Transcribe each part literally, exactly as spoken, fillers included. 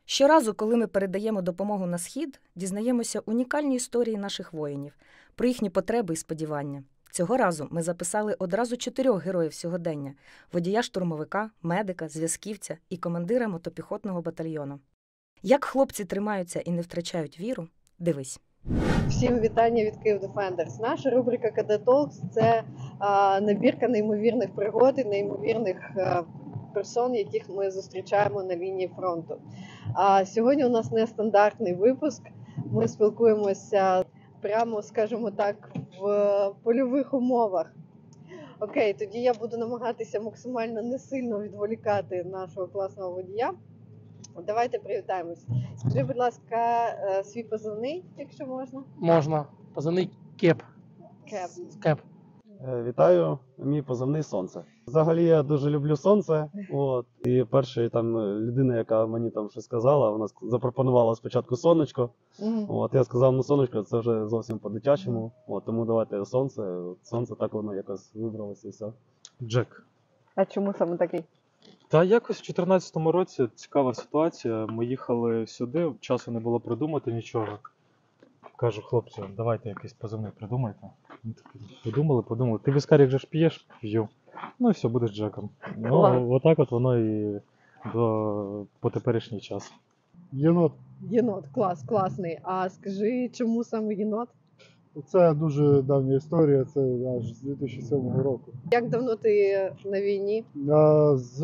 Щоразу, коли ми передаємо допомогу на Схід, дізнаємося унікальні історії наших воїнів, про їхні потреби і сподівання. Цього разу ми записали одразу чотирьох героїв сьогодення – водія-штурмовика, медика, зв'язківця і командира мотопіхотного батальйону. Як хлопці тримаються і не втрачають віру – дивись. Всім вітання від Київ Defenders. Наша рубрика «ка де Talks» – це а, набірка неймовірних пригод і неймовірних а, персон, яких ми зустрічаємо на лінії фронту. А сьогодні у нас нестандартний випуск. Ми спілкуємося прямо, скажімо так, в польових умовах. Окей, тоді я буду намагатися максимально не сильно відволікати нашого класного водія. Давайте привітаємось. Скажи, будь ласка, свій позивний, якщо можна. Можна. Позивний Кеп. Кеп. Кеп. Вітаю, мій позивний Сонце. Взагалі я дуже люблю сонце. От. І перша там людина, яка мені там щось сказала, вона запропонувала спочатку сонечко. Mm-hmm. От, я сказав, ну сонечко, це вже зовсім по-дитячому. От, тому давайте сонце. Сонце так воно якось вибралося і все. Джек. А чому саме такий? Та якось в чотирнадцятому році цікава ситуація. Ми їхали сюди, часу не було придумати нічого. Кажу, хлопці, давайте якийсь позивний придумайте. Ми такі подумали, подумали. Ти віскарік же ж п'єш? П'ю. Ну і все, будеш Джеком. Ну, отак от воно і до, по теперішній час. Єнот. Єнот, клас, класний. А скажи, чому саме єнот? Це дуже давня історія, це аж з дві тисячі сьомого року. Як давно ти на війні? З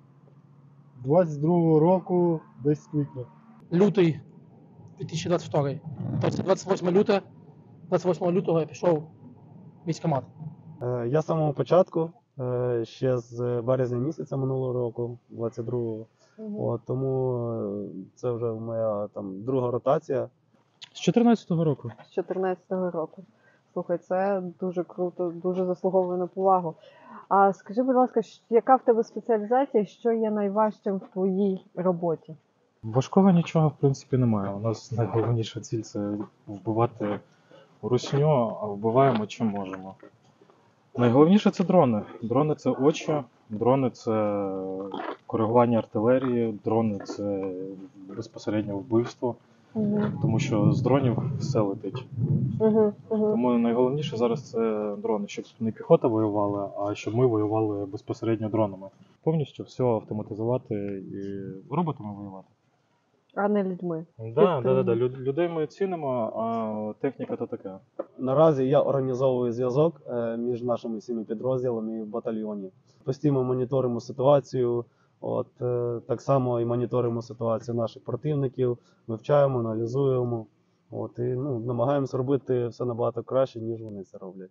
двадцять другого року, десь з квітня. Лютий дві тисячі двадцять другий. Тобто двадцять восьмого лютого, двадцять восьмого лютого я пішов в військкомат. Я з самого початку, ще з березня місяця минулого року, двадцять другого. Угу. От, тому це вже моя там друга ротація. З чотирнадцятого року. З чотирнадцятого року. Слухай, це дуже круто, дуже заслуговує на повагу. А скажи, будь ласка, яка в тебе спеціалізація, що є найважчим в твоїй роботі? Важкого нічого, в принципі, немає. У нас найголовніша ціль – це вбивати русню, а вбиваємо чим можемо. Найголовніше – це дрони. Дрони – це очі, дрони – це коригування артилерії, дрони – це безпосередньо вбивство. Угу. Тому що з дронів все летить. Угу, угу. Тому найголовніше зараз це дрони, щоб не піхота воювала, а щоб ми воювали безпосередньо дронами. Повністю все автоматизувати і роботами воювати. А не людьми. Так, да, да, да. Людей ми цінимо, а техніка то таке. Наразі я організовую зв'язок між нашими всіми підрозділами в батальйоні. Постійно моніторимо ситуацію. От, так само і моніторимо ситуацію наших противників, вивчаємо, аналізуємо. От, і ну, намагаємося робити все набагато краще, ніж вони це роблять.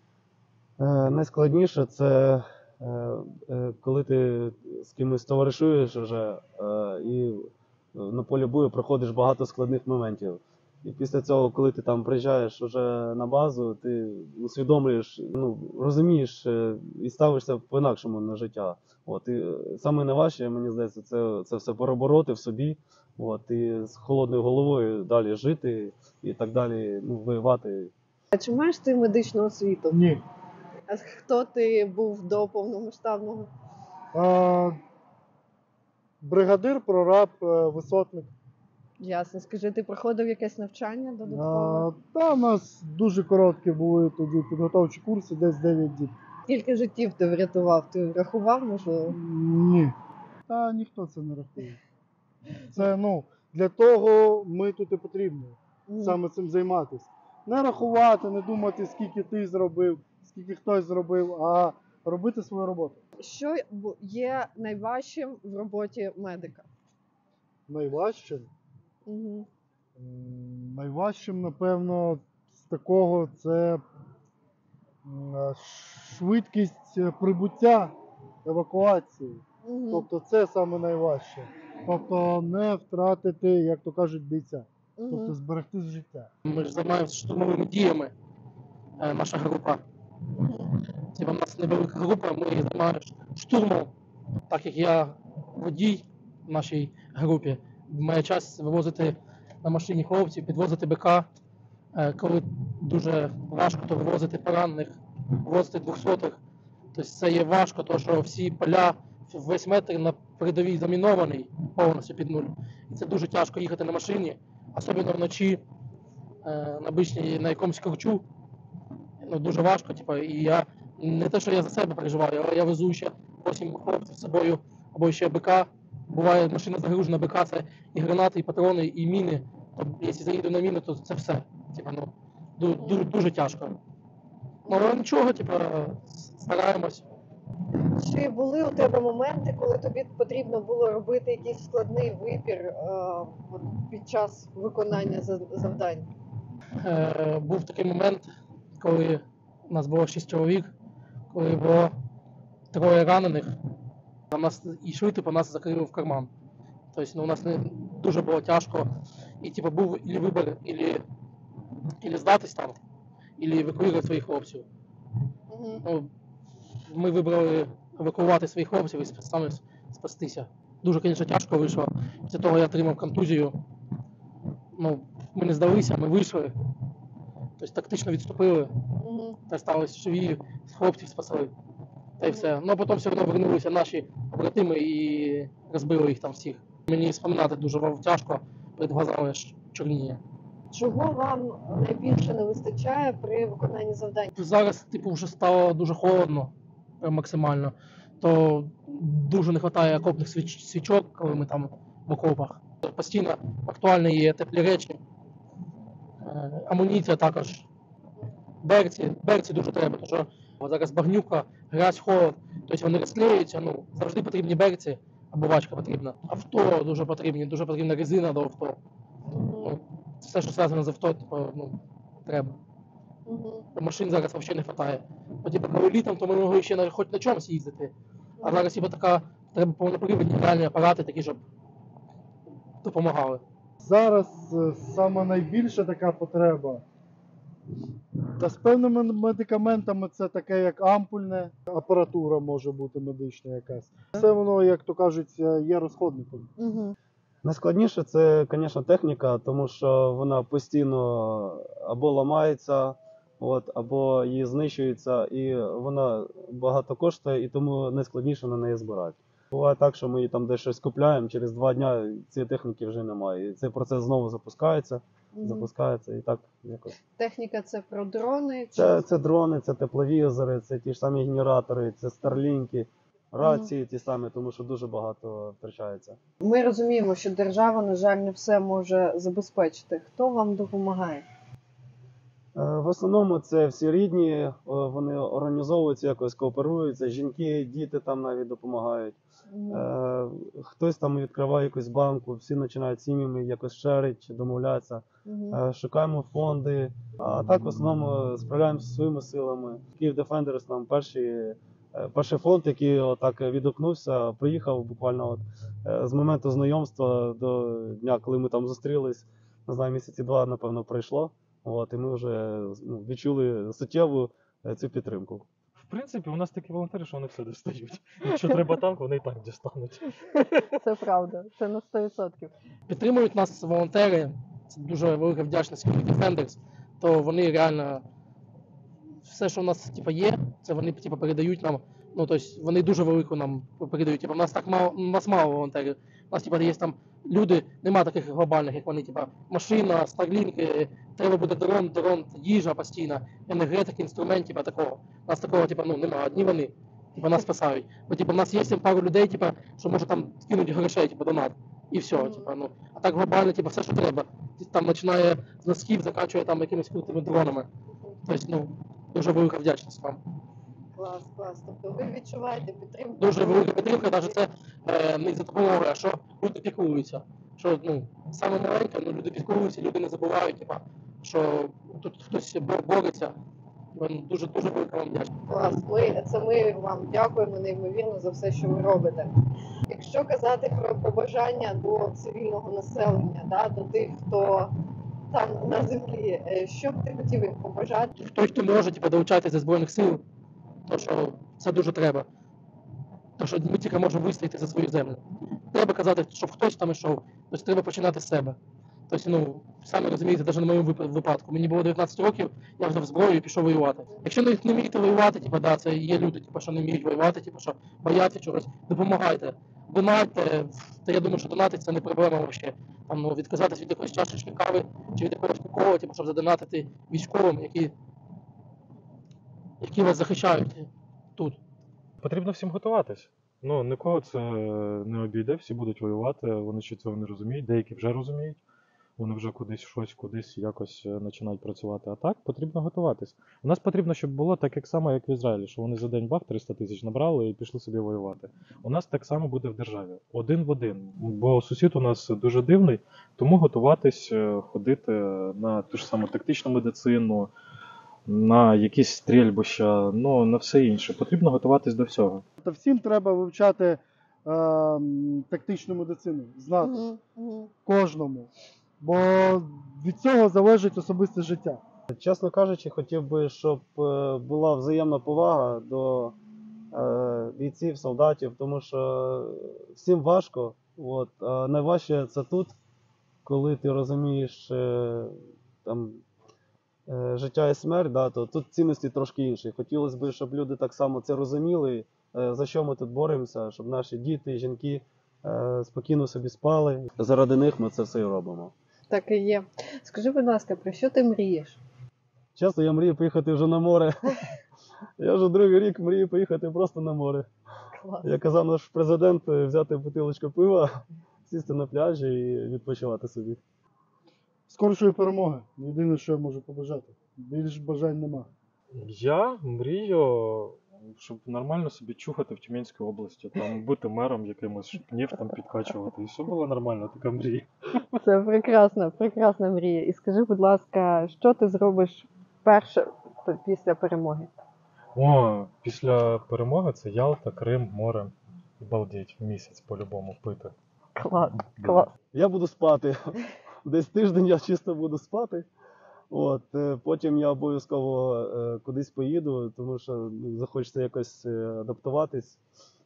Е, найскладніше це е, е, коли ти з кимось товаришуєш вже е, і на полі бою проходиш багато складних моментів. І після цього, коли ти там приїжджаєш вже на базу, ти усвідомлюєш, ну, розумієш і ставишся по-інакшому на життя. От, і саме найважче, мені здається, це, це все перебороти в собі, от, і з холодною головою далі жити і так далі, ну, воювати. А чи маєш ти медичну освіту? Ні. А хто ти був до повномасштабного? А, бригадир, прораб, висотник. Ясно. Скажи, ти проходив якесь навчання додаткове? Та у нас дуже короткі були тоді підготовчі курси, десь дев'ять діб. Скільки життів ти врятував? Ти рахував, можливо? Ні. Та ніхто це не рахує. Це, ну, для того ми тут і потрібні. Mm. Саме цим займатися. Не рахувати, не думати, скільки ти зробив, скільки хтось зробив, а робити свою роботу. Що є найважчим в роботі медика? Найважчим? Угу. Найважчим, напевно, з такого це швидкість прибуття евакуації. Угу. Тобто це саме найважче. Тобто не втратити, як то кажуть, бійця. Угу. Тобто зберегти життя. Ми ж займаємося штурмовими діями, наша група. Це в нас невелика група, ми займаємося штурмом. Так як я водій в нашій групі, має час вивозити на машині хлопців, підвозити БК, коли дуже важко, то вивозити поранених, вивозити двохсотих. Тобто це є важко, тому що всі поля, весь метр на передовій замінований повністю під нуль. І це дуже тяжко їхати на машині, особливо вночі, е, на обичній, на якомусь корчу. Ну, дуже важко, типу, і я не те, що я за себе переживаю, але я везу ще вісім хлопців з собою, або ще БК. Буває, машина загружена, БК, це і гранати, і патрони, і міни. То, якщо заїду на міну, то це все. Типу, ну, дуже, дуже тяжко. Ну, але нічого, типу, стараємось. Чи були у тебе моменти, коли тобі потрібно було робити якийсь складний вибір е, от під час виконання за- завдань? Е, був такий момент, коли у нас було шість чоловік, коли було троє ранених, а нас йшли, типу, нас закрили в карман. Тобто, ну, у нас не дуже було тяжко. І типу, був і вибір, ілі, ілі здатись там, ілі евакуювати своїх хлопців. Угу. Ну, ми вибрали евакуювати своїх хлопців і саме спастися. Дуже, звісно, тяжко вийшло. Після того я отримав контузію. Ну, ми не здалися, ми вийшли. Тобто тактично відступили, Угу. та сталися живі, хлопців спасли. Та й все. Ну а потім все одно вернулися наші побратими і розбили їх там всіх. Мені споминати дуже тяжко, перед глазами аж чорніє. Чого вам найбільше не вистачає при виконанні завдань? Зараз, типу, вже стало дуже холодно, прям максимально. То дуже не вистачає окопних свіч- свічок, коли ми там в окопах. Постійно актуальні є теплі речі. Е, Амуніція також. Берці, берці дуже треба, тому що зараз багнюка, грязь, холод. Тобто вони розклеюються, ну, завжди потрібні берці, або вачка потрібна. Авто дуже потрібні, дуже потрібна резина до авто. Ну, все, що зв'язано з авто, типу, ну, треба. Угу. Машин зараз взагалі не вистачає. Бо типу, коли літом, то ми могли ще на, хоч на чомусь їздити. А зараз типу, така, треба повнопривідні реальні апарати такі, щоб допомагали. Зараз е, саме найбільша така потреба. Та з певними медикаментами це таке, як ампульне, апаратура може бути медична якась. Це воно, як то кажуть, є розходником. Угу. Найскладніше це, звісно, техніка, тому що вона постійно або ламається, от, або її знищується, і вона багато коштує, і тому найскладніше на неї збирати. Буває так, що ми її там десь щось купляємо, через два дні цієї техніки вже немає. І цей процес знову запускається, Угу. запускається і так якось. Техніка це про дрони? Чи... Це, це дрони, це тепловізори, це ті ж самі генератори, це старлінки, рації ті самі, тому що дуже багато втрачається. Ми розуміємо, що держава, на жаль, не все може забезпечити. Хто вам допомагає? Е, В основному це всі рідні, е, вони організовуються, якось кооперуються, жінки, діти там навіть допомагають. Е, Хтось там відкриває якусь банку, всі починають сім'ями якось шерить, домовлятися. Угу. Е, Шукаємо фонди, а так в основному справляємося своїми силами. Київ Defenders нам перший, е, перший фонд, який отак відгукнувся, приїхав буквально от, е, з моменту знайомства до дня, коли ми там зустрілись, не знаю, місяці два, напевно, пройшло. От, і ми вже ну, відчули суттєву е, цю підтримку. В принципі, у нас такі волонтери, що вони все дістають. Якщо треба танк, вони і так дістануть. Це правда, це на сто відсотків. Підтримують нас волонтери, це дуже велика вдячність Kyiv Defenders, то вони реально все, що в нас типу, є, це вони типу, передають нам. Ну, тобто вони дуже велику нам передають. Типу, у нас так мало, у нас мало волонтерів. У нас типу, є там люди, немає таких глобальних, як вони, типу, машина, старлінки, треба буде дрон, дрон, їжа постійна, енергетика, інструмент, типу, такого. У нас такого типу, ну, немає, одні вони. Типу, нас спасають. Бо типу, в нас є там пару людей, типу, що може там кинуть грошей, типу, донат. І все. Типу, ну. А так глобально, типу, все, що треба. Там починає з носків, закінчує там якимись крутими дронами. Тобто, ну, дуже велика вдячність вам. Клас, клас. Тобто ви відчуваєте підтримку? Дуже велика підтримка, навіть це е, не за допомогою, а що люди піклуються. Що, ну, саме маленьке, ну, люди піклуються, люди не забувають, типу, що тут хтось бо- бореться. Ну, дуже, дуже велика вам вдячність. Клас. Ми, це ми вам дякуємо неймовірно за все, що ви робите. Якщо казати про побажання до цивільного населення, да, до тих, хто там на землі, е, що б ти хотів їм побажати? Той, хто може, типу, долучатися до Збройних сил, то що це дуже треба. Тому що ми тільки можемо вистояти за свою землю. Треба казати, щоб хтось там йшов, тобто треба починати з себе. Тобто, ну, самі розумієте, навіть на моєму вип- випадку. Мені було дев'ятнадцять років, я взяв зброю і пішов воювати. Якщо не, не вмієте воювати, типу, да, це є люди, типу, що не вміють воювати, типу, що бояться чогось, допомагайте, донайте, то я думаю, що донатить це не проблема взагалі. Там, ну, відказатись від якоїсь чашечки кави чи від якогось поколу, типу, щоб задонатити військовим, які, які вас захищають тут. Потрібно всім готуватись. Ну, нікого це не обійде, всі будуть воювати, вони ще цього не розуміють, деякі вже розуміють. Вони вже кудись щось, кудись якось е, починають працювати. А так потрібно готуватись. У нас потрібно, щоб було так як само, як в Ізраїлі, що вони за день бах триста тисяч набрали і пішли собі воювати. У нас так само буде в державі. Один в один. Бо сусід у нас дуже дивний, тому готуватись, е, ходити на ту ж саму тактичну медицину, на якісь стрільбища, ну на все інше. Потрібно готуватись до всього. Та всім треба вивчати е, м, тактичну медицину, знати Мгм, мгм. кожному. Бо від цього залежить особисте життя. Чесно кажучи, хотів би, щоб е, була взаємна повага до е, бійців, солдатів, тому що всім важко. От, а найважче це тут, коли ти розумієш е, там, е, життя і смерть, да, то тут цінності трошки інші. Хотілося б, щоб люди так само це розуміли, е, за що ми тут боремося, щоб наші діти, жінки е, спокійно собі спали. Заради них ми це все і робимо. Так і є. Скажи, будь ласка, про що ти мрієш? Часто я мрію поїхати вже на море. Я вже другий рік мрію поїхати просто на море. Клас. Як казав наш президент, взяти бутилочку пива, сісти на пляжі і відпочивати собі. Скорішої перемоги. Єдине, що я можу побажати. Більш бажань нема. Я мрію, щоб нормально собі чухати в Тюменській області, там бути мером якимось, щоб нефть там підкачувати. І все було нормально, така мрія. Це прекрасна, прекрасна мрія. І скажи, будь ласка, що ти зробиш перше п- після перемоги? О, після перемоги це Ялта, Крим, море. Балдеть, місяць по-любому пити. Клас, Да. клас. Я буду спати. Десь тиждень я чисто буду спати. От, е, потім я обов'язково е, кудись поїду, тому що ну, захочеться якось е, адаптуватись.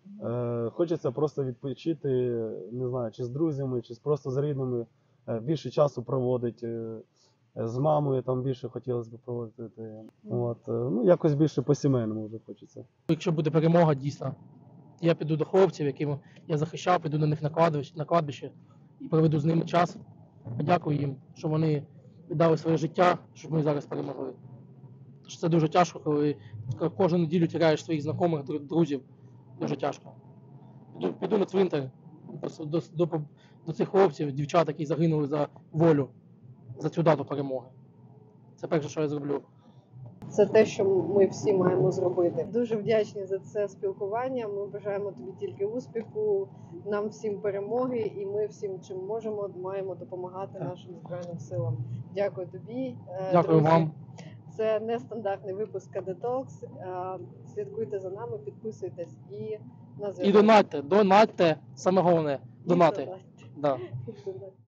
Е, хочеться просто відпочити, не знаю, чи з друзями, чи з- просто з рідними. Е, більше часу проводити. Е, з мамою там більше хотілося б проводити. От, е, ну, якось більше по-сімейному вже хочеться. Якщо буде перемога, дійсно, я піду до хлопців, яким я захищав, піду до них на кладбище, на кладбище і проведу з ними час. Подякую їм, що вони віддали своє життя, щоб ми зараз перемогли. Тож це дуже тяжко, коли кожну неділю тіряєш своїх знайомих, дру- друзів. Дуже тяжко. Піду, піду на цвинтар до, до, до, до цих хлопців, дівчат, які загинули за волю, за цю дату перемоги. Це перше, що я зроблю. Це те, що ми всі маємо зробити. Дуже вдячні за це спілкування. Ми бажаємо тобі тільки успіху, нам всім перемоги, і ми всім, чим можемо, маємо допомагати Так. нашим збройним силам. Дякую тобі. е, Дякую друзі. вам. Це нестандартний випуск кей ді Talks. Е, Слідкуйте за нами, підписуйтесь і на І зв'язок. донатьте, донатьте, саме головне, І донати. донатьте. Да. І донатьте.